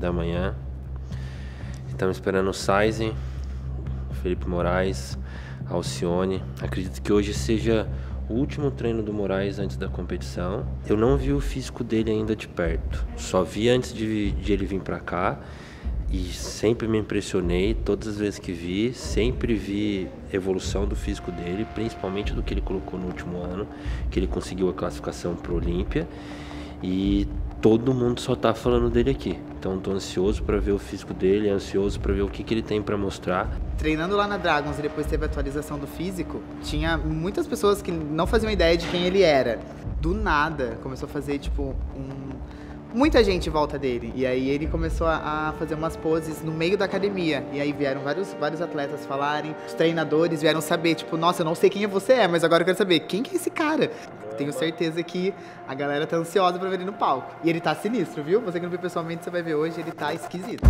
da manhã. Estamos esperando o Saizen, Felipe Moraes, Alcione. Acredito que hoje seja o último treino do Moraes antes da competição. Eu não vi o físico dele ainda de perto, só vi antes de ele vir para cá e sempre me impressionei. Todas as vezes que vi, sempre vi evolução do físico dele, principalmente do que ele colocou no último ano, que ele conseguiu a classificação para o Olímpia, e todo mundo só tá falando dele aqui. Então tô ansioso para ver o físico dele, ansioso para ver o que ele tem para mostrar. Treinando lá na Dragons e depois teve a atualização do físico, tinha muitas pessoas que não faziam ideia de quem ele era. Do nada, começou a fazer, tipo, muita gente em volta dele. E aí ele começou a fazer umas poses no meio da academia. E aí vieram vários atletas falarem, os treinadores vieram saber, tipo, nossa, eu não sei quem você é, mas agora eu quero saber, quem que é esse cara? Tenho certeza que a galera tá ansiosa pra ver ele no palco. E ele tá sinistro, viu? Você que não viu pessoalmente, você vai ver hoje, ele tá esquisito.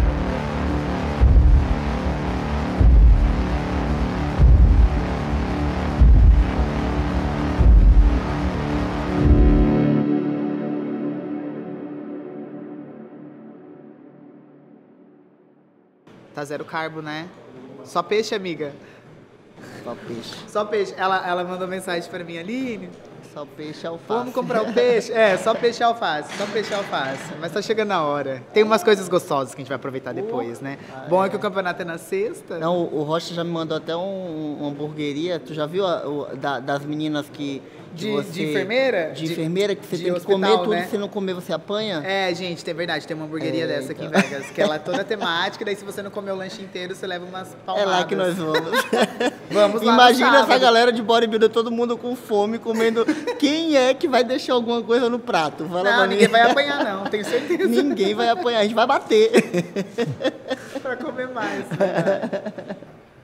Tá zero carbo, né? Só peixe, amiga? Só peixe. Só peixe. Ela mandou mensagem pra mim, Aline. Só peixe e alface. Vamos comprar o peixe? É, só peixe e alface. Só peixe e alface. Mas tá chegando a hora. Tem umas coisas gostosas que a gente vai aproveitar depois, né? Bom é que o campeonato é na sexta. Não, o Rocha já me mandou até uma hamburgueria. Tu já viu das meninas que... De enfermeira? De enfermeira, que você tem que hospital, comer tudo, né? Se não comer você apanha. É, gente, é verdade, tem uma hamburgueria dessa aqui em Vegas, que ela é toda temática, daí se você não comer o lanche inteiro, você leva umas palmadas. É lá que nós vamos. Vamos lá. Imagina essa galera de bodybuilder, todo mundo com fome, comendo. Quem é que vai deixar alguma coisa no prato? Fala não, ninguém vai apanhar não, tenho certeza. Ninguém vai apanhar, a gente vai bater. Pra comer mais. Né?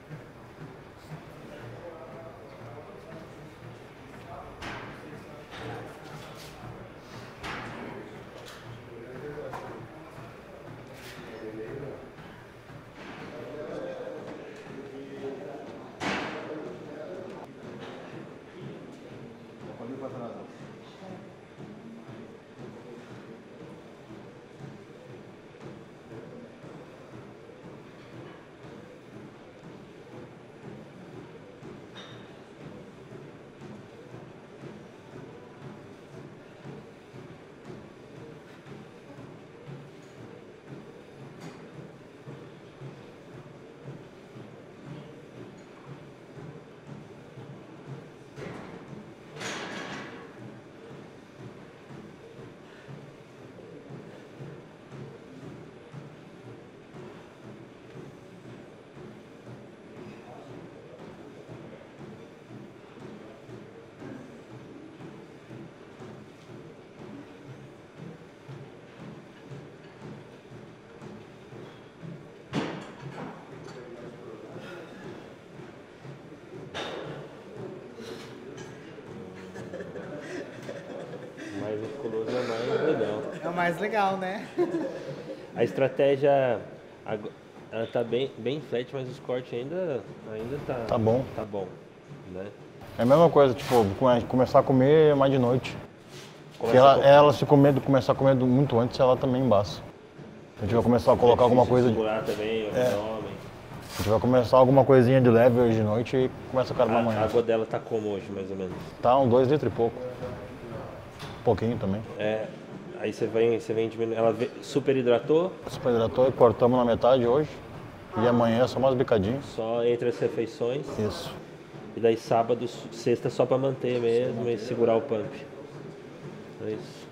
Mais musculoso é mais legal. É o mais legal, né? A estratégia, ela tá bem flat, mas os cortes ainda Tá bom. Tá bom, né? É a mesma coisa, tipo, começar a comer mais de noite. Porque ela se começar a comer muito antes, ela também embaça. A gente vai começar a colocar alguma coisa... Segurar também, abdômen. A gente vai começar alguma coisinha de leve hoje de noite e começa a carbar amanhã. A água dela tá como hoje, mais ou menos? Tá uns 2 litros e pouco. Pouquinho também. É, aí você vem diminuindo. Ela super hidratou? Super hidratou e cortamos na metade hoje. E amanhã é só umas bicadinhas. Só entre as refeições? Isso. E daí sábado, sexta só pra manter mesmo e segurar o pump. É isso.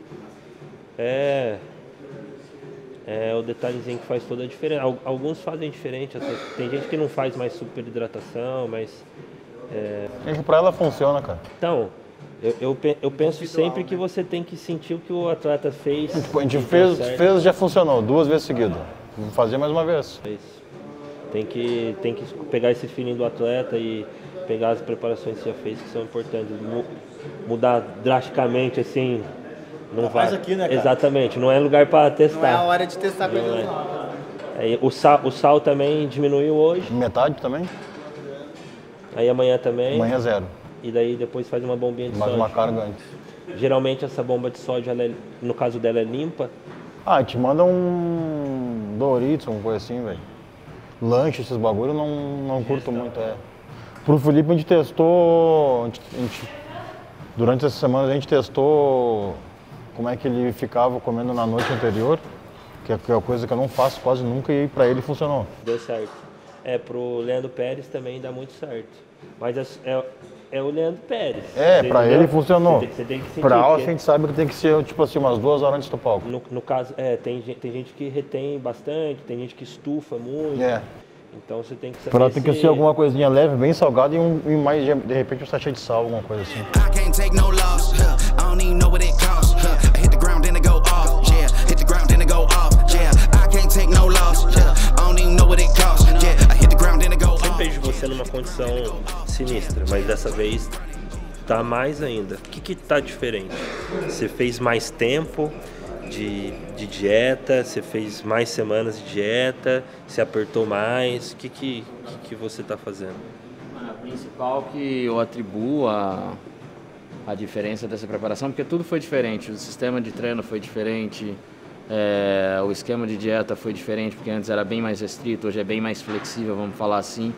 É o detalhezinho que faz toda a diferença. Alguns fazem diferente. Tem gente que não faz mais super hidratação, mas... É que pra ela funciona, cara. Então... Eu penso sempre que você tem que sentir o que o atleta fez. Tipo, a gente fez, já funcionou 2 vezes seguidas. Vamos fazer mais uma vez. É isso. Tem que pegar esse feeling do atleta e pegar as preparações que já fez, que são importantes. Mudar drasticamente, assim, não vai. Faz aqui, né, cara? Exatamente, não é lugar para testar. Não é a hora de testar coisas novas. O sal também diminuiu hoje. Metade também? Aí amanhã também. Amanhã 0. E daí depois faz uma bombinha de sódio. Mais uma carga antes. Geralmente essa bomba de sódio, no caso dela, é limpa. Ah, te manda um Doritos, alguma coisa assim, velho. Lanche, esses bagulho, eu não curto muito, Pro Felipe a gente testou, durante essa semana a gente testou como é que ele ficava comendo na noite anterior, que é uma coisa que eu não faço quase nunca e pra ele funcionou. Deu certo. Pro Leandro Pérez também dá muito certo. Mas é o Leandro Pérez. Pra ele funcionou. Você tem que sentir. Pra Alce a gente sabe que tem que ser, tipo assim, umas 2 horas antes do palco. No caso, tem gente que retém bastante, tem gente que estufa muito. Então você tem que saber. Pra tem que ser alguma coisinha leve, bem salgada e mais, de repente, um sachê de sal, alguma coisa assim. Sempre vejo você numa condição sinistra, mas dessa vez tá mais ainda. O que tá diferente? Você fez mais tempo de dieta, você fez mais semanas de dieta, você apertou mais, o que você tá fazendo? A principal que eu atribuo a diferença dessa preparação, porque tudo foi diferente, o sistema de treino foi diferente, o esquema de dieta foi diferente, porque antes era bem mais restrito, hoje é bem mais flexível, vamos falar assim.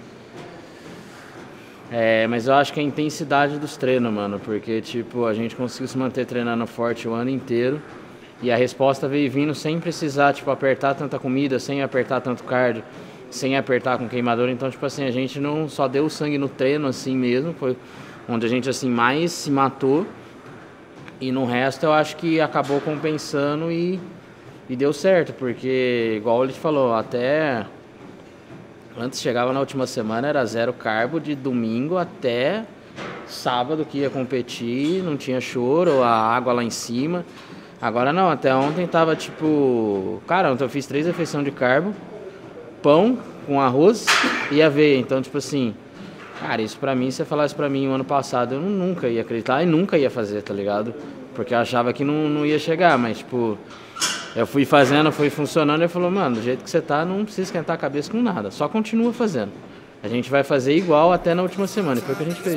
Mas eu acho que a intensidade dos treinos, mano, porque tipo, a gente conseguiu se manter treinando forte o ano inteiro e a resposta veio vindo sem precisar, tipo, apertar tanta comida, sem apertar tanto cardio, sem apertar com queimador. Então, tipo assim, a gente não só deu sangue no treino assim mesmo, foi onde a gente assim mais se matou, e no resto eu acho que acabou compensando e deu certo, porque igual ele falou, até antes chegava na última semana era 0 carbo de domingo até sábado que ia competir, não tinha choro, a água lá em cima. Agora não, até ontem tava tipo, cara, ontem eu fiz 3 refeições de carbo, pão com arroz e aveia, então tipo assim, cara, isso pra mim, se você falasse pra mim o ano passado, eu nunca ia acreditar e nunca ia fazer, tá ligado? Porque eu achava que não ia chegar, mas tipo, eu fui fazendo, foi funcionando e ele falou, mano, do jeito que você tá, não precisa esquentar a cabeça com nada, só continua fazendo. A gente vai fazer igual até na última semana, e foi o que a gente fez.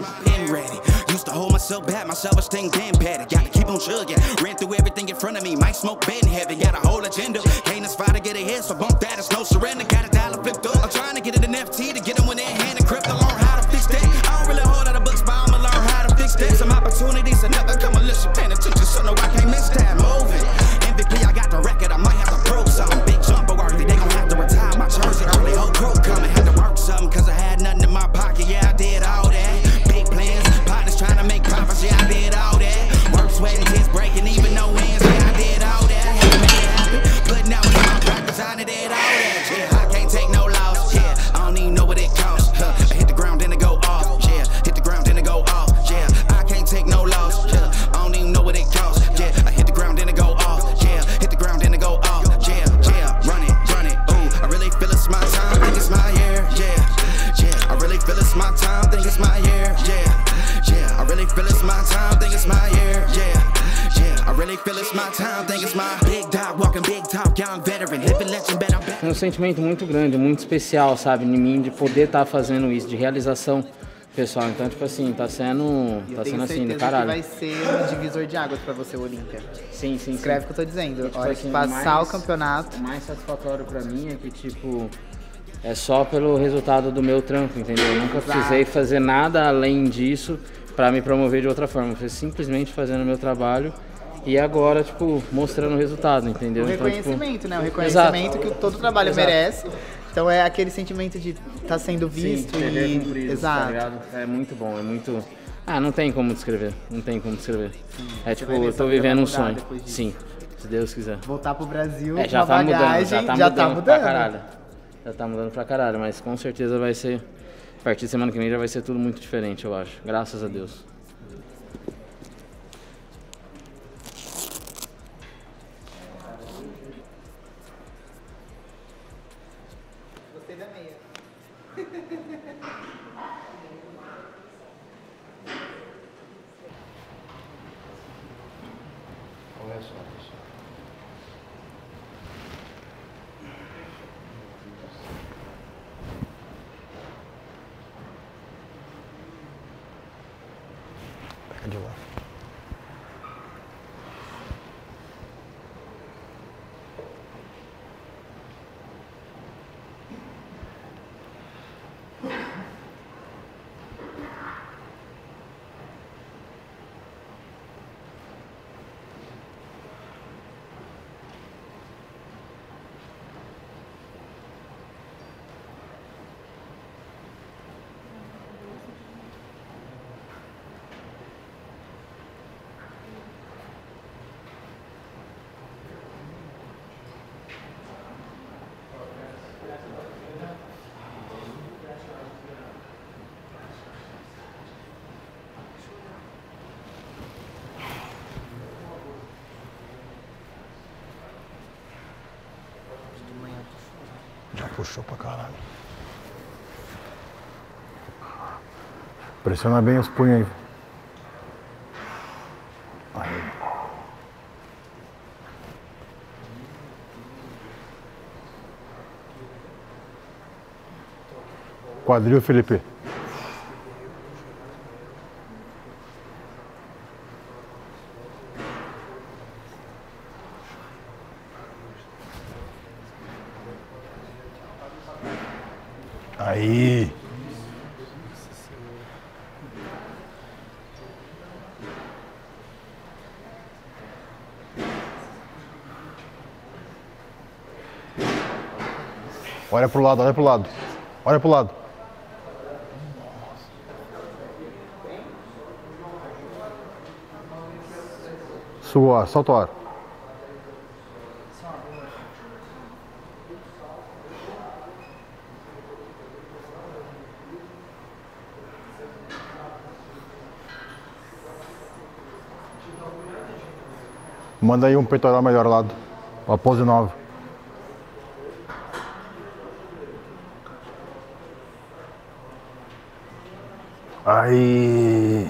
Hold myself back, my self-esteem damn bad. Gotta keep on chugging. Ran through everything in front of me. Might smoke bed in heaven. Got a whole agenda. Can't aspire to get ahead, so bump that. It's no surrender. Got a dollar flipped up. I'm trying to get it in FT to get them in their hand and crypto. Learn how to fix that. I don't really hold out of books, but I'ma learn how to fix that. Some opportunities are never come unless you're paying attention. So no, I can't miss that. Moving. MVP, I got the record. I might have to prove something. Big jumper worthy. They gon' have to retire my jersey early. Whole crew coming. Had to work something, cause I had nothing in my pocket. Yeah, I did all that. Big plans. Partners trying to make profits. Yeah, I did all that. Work, sweat, and tears breaking, even no ends. Yeah, I did all that. Had to make it happen. But now in my practice, I did all that. Yeah, I can't take no loss. Yeah, I don't even know what it costs. I hit the ground, then it go off. Yeah, hit the ground, then it go off. Yeah, I can't take no loss. Yeah, I don't even know what it costs. Yeah, I hit the ground, then it go off. Yeah, hit the ground, then it go off. Yeah, run it. Ooh, I really feel it's my time. Think it's my year. Yeah, I really feel it's my time. Think it's my year. Yeah, I really feel it's my time, think it's my year, yeah, I really feel it's my time, think it's my big dog, walking big talk, young veteran, living legend, bet I'm back. É um sentimento muito grande, muito especial, sabe, em mim, de poder estar fazendo isso, de realização pessoal. Então, tipo assim, tá sendo assim, do caralho. Que vai ser um divisor de águas pra você, o Olímpia. Sim. Escreve o que eu tô dizendo. E, tipo, a hora assim, que passar o campeonato. O mais satisfatório pra mim é que, tipo, é só pelo resultado do meu trampo, entendeu? Eu nunca precisei fazer nada além disso pra me promover de outra forma. Eu fui simplesmente fazendo o meu trabalho e agora, tipo, mostrando o resultado, entendeu? O reconhecimento, né? O reconhecimento que todo trabalho merece. Então é aquele sentimento de estar sendo visto e cumprido, exato. Tá ligado? É muito bom, é muito. Não tem como descrever. É tipo, eu tô vivendo um sonho. Sim, se Deus quiser. Voltar pro Brasil, já uma tá bagagem, mudando, já tá mudando pra caralho. Já tá mudando pra caralho, mas com certeza vai ser, a partir de semana que vem já vai ser tudo muito diferente, eu acho. Graças a Deus. Gostei da meia. Olha só. De lá. Puxou pra caralho. Pressiona bem os punhos aí. Aí. Quadril, Felipe. Aí. Olha pro lado, olha pro lado. Olha pro lado. Suor, solta o ar. Manda aí um peitoral melhor lado. A pose nova. Aí.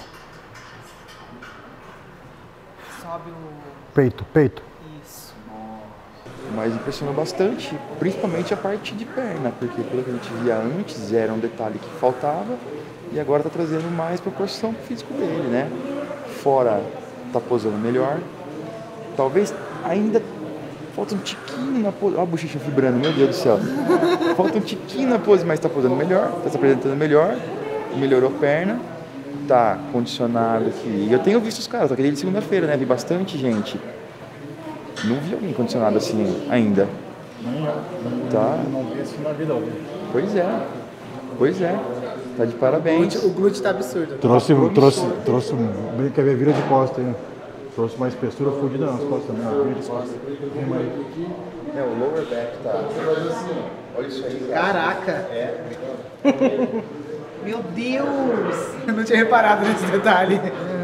Sobe o... Peito, peito. Isso. Mas impressionou bastante, principalmente a parte de perna, porque pelo que a gente via antes era um detalhe que faltava e agora está trazendo mais proporção pro físico dele, né? Fora tá posando melhor, talvez ainda falta um tiquinho na pose, olha a bochecha vibrando, meu Deus do céu. Falta um tiquinho na pose, mas tá posando melhor, tá se apresentando melhor, melhorou a perna, tá condicionado aqui. Eu tenho visto os caras, só que desde segunda-feira, né? Vi bastante gente. Não vi alguém condicionado assim ainda. Tá. Não vi assim na vida. Pois é. Pois é. Tá de parabéns. O glúteo tá absurdo. Trouxe, quer ver, vira de costa aí. Trouxe uma espessura fodida nas costas, né? Vira de costas. É, o lower back tá. Olha isso aí. Caraca. É. Meu Deus. Eu não tinha reparado nesse detalhe.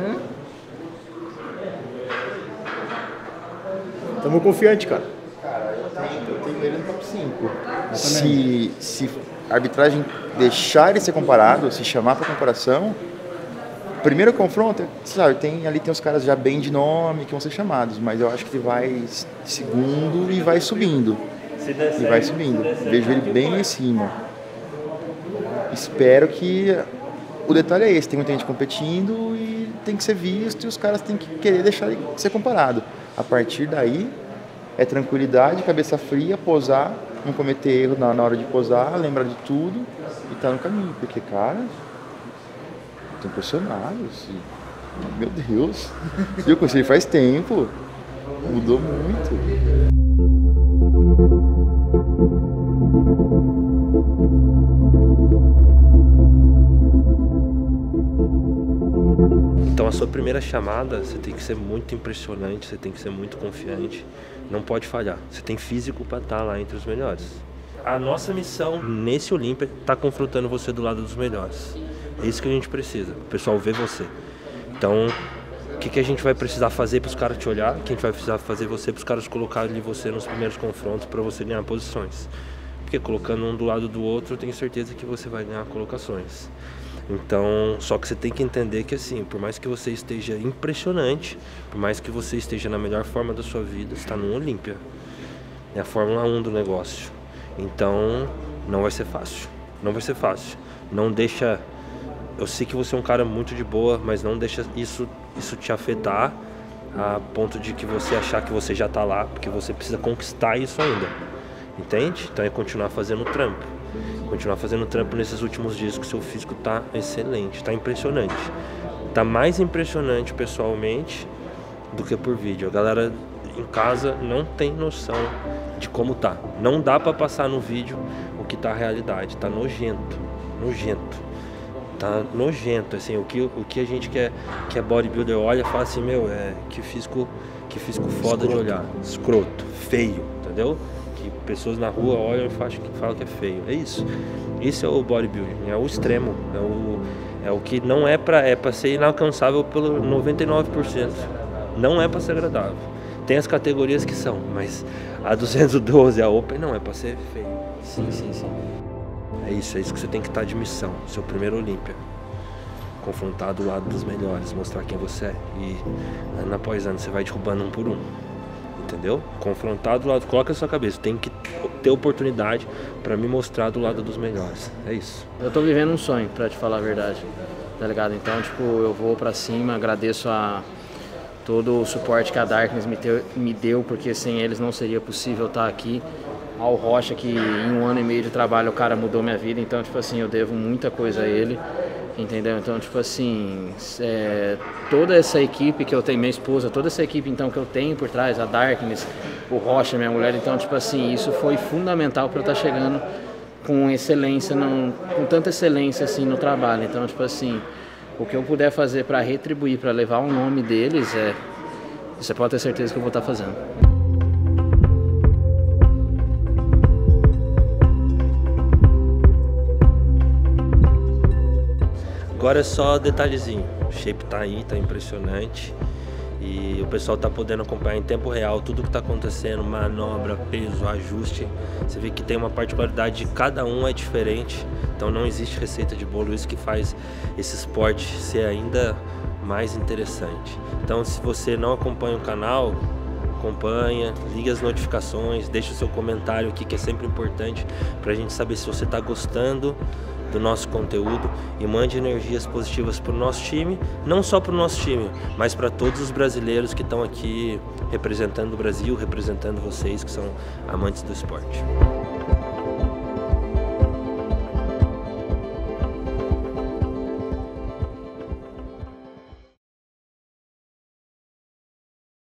Tamo confiante, cara. Cara, eu tenho ele no top 5. Se a arbitragem deixar ele ser comparado, se chamar para comparação, primeiro confronto, sabe, ali tem os caras já bem de nome que vão ser chamados, mas eu acho que ele vai segundo e vai subindo. E vai subindo. Vejo ele bem em cima. Espero que o detalhe é esse, tem muita gente competindo e tem que ser visto e os caras têm que querer deixar ele ser comparado. A partir daí, é tranquilidade, cabeça fria, posar, não cometer erro na hora de posar, lembrar de tudo e tá no caminho. Porque, cara, tô impressionado. Assim. Meu Deus, eu conheci ele faz tempo, mudou muito. Então a sua primeira chamada, você tem que ser muito impressionante, você tem que ser muito confiante, não pode falhar. Você tem físico para estar lá entre os melhores. A nossa missão nesse Olímpia tá confrontando você do lado dos melhores. É isso que a gente precisa, o pessoal vê você. Então, o que a gente vai precisar fazer para os caras te olhar? O que a gente vai precisar fazer para os caras colocarem você nos primeiros confrontos para você ganhar posições? Porque colocando um do lado do outro, eu tenho certeza que você vai ganhar colocações. Então, só que você tem que entender que assim, por mais que você esteja impressionante, por mais que você esteja na melhor forma da sua vida, você está no Olímpia. É a Fórmula 1 do negócio. Então, não vai ser fácil. Não vai ser fácil. Não deixa... Eu sei que você é um cara muito de boa, mas não deixa isso te afetar a ponto de que você achar que você já está lá, porque você precisa conquistar isso ainda. Entende? Então é continuar fazendo trampo. Continuar fazendo trampo nesses últimos dias que o seu físico tá excelente, tá impressionante. Tá mais impressionante pessoalmente do que por vídeo. A galera em casa não tem noção de como tá. Não dá pra passar no vídeo o que tá a realidade. Tá nojento, nojento. Tá nojento, assim, o que a gente que é bodybuilder olha e fala assim, meu, que físico foda de olhar. Escroto, feio, entendeu? Que pessoas na rua olham e falam que é feio. É isso. Isso é o bodybuilding, é o extremo, é o que não é pra ser inalcançável pelo 99%. Não é pra ser agradável. Tem as categorias que são, mas a 212, a Open, não, é pra ser feio. Sim. É isso que você tem que estar de missão, seu primeiro Olímpia. Confrontar do lado dos melhores, mostrar quem você é. E ano após ano você vai derrubando um por um. Entendeu? Confrontar do lado, coloca na sua cabeça, tem que ter oportunidade pra me mostrar do lado dos melhores. É isso. Eu tô vivendo um sonho, pra te falar a verdade, tá ligado? Então, tipo, eu vou pra cima, agradeço a todo o suporte que a Darkness me deu, porque sem eles não seria possível estar aqui. Ao Rocha, que em 1 ano e meio de trabalho o cara mudou minha vida, então, tipo assim, eu devo muita coisa a ele. Entendeu? Então, tipo assim, toda essa equipe que eu tenho, minha esposa, toda essa equipe então que eu tenho por trás, a Darkness, o Rocha, minha mulher, então, tipo assim, isso foi fundamental para eu estar chegando com excelência, com tanta excelência assim no trabalho. Então, tipo assim, o que eu puder fazer para retribuir, para levar o nome deles, você pode ter certeza que eu vou estar fazendo. Agora é só detalhezinho, o shape tá aí, tá impressionante e o pessoal tá podendo acompanhar em tempo real tudo que tá acontecendo, manobra, peso, ajuste. Você vê que tem uma particularidade de cada um, é diferente, então não existe receita de bolo, isso que faz esse esporte ser ainda mais interessante. Então se você não acompanha o canal, acompanha, liga as notificações, deixa o seu comentário aqui que é sempre importante pra gente saber se você tá gostando do nosso conteúdo e mande energias positivas para o nosso time, não só para o nosso time, mas para todos os brasileiros que estão aqui representando o Brasil, representando vocês que são amantes do esporte.